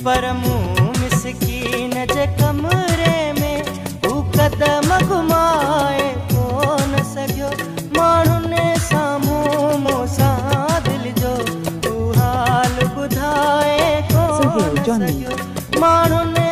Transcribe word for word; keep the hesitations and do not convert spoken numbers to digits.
पर मूं मिसकीन जे कमरे में हू कदम घुमाए कोन सघियो। माण्हुनि साम्हूं मूंसां दिल जो हू हाल ॿुधाए कोन सघियो। माण्हुनि